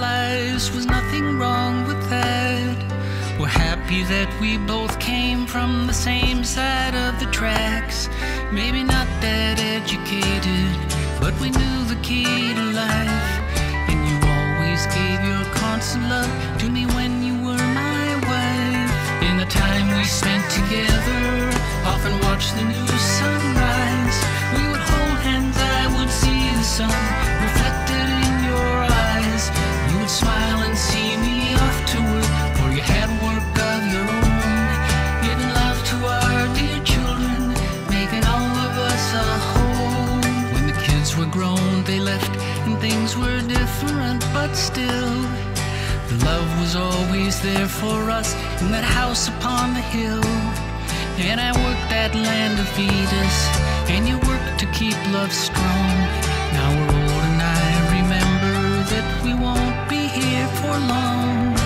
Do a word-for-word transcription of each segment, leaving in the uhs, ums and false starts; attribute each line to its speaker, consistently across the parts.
Speaker 1: lives, was nothing wrong with that. We're happy that we both came from the same side of the tracks. Maybe not that educated, but we knew the key to life. And you always gave your constant love to me when you were my wife. In the time we spent together, often watched the new sunrise. We would hold hands, I would see the sun reflected in your eyes. You would smile and see me off to work, for you had work of your own. Giving love to our dear children, making all of us a home. When the kids were grown, they left, and things were different, but still the love was always there for us in that house upon the hill. And I worked that land to feed us, and you worked to keep love strong. Now we're old and I remember that we won't be here for long.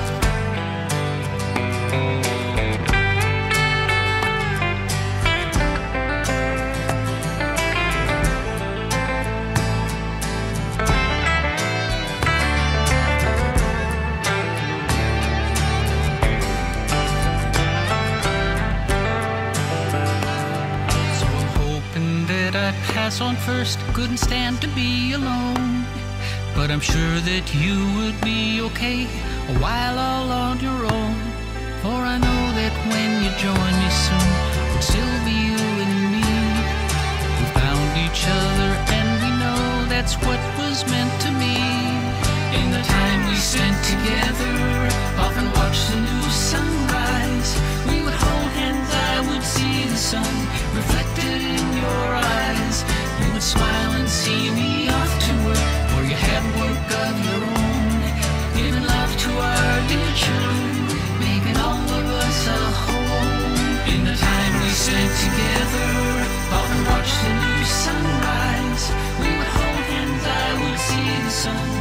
Speaker 1: Pass on first, couldn't stand to be alone. But I'm sure that you would be okay a while all on your own. For I know that when you join me soon, it'll still be you and me. We found each other and we know that's what was meant to be. In the time we spent together, often watched the new sunrise. We would hold hands, I would see the sun reflected in your eyes. You would smile and see me off to work, for you had work of your own. Giving love to our dear children, making all of us a home. In the time we spent together, often watched the new sunrise. We would hold hands, I would see the sun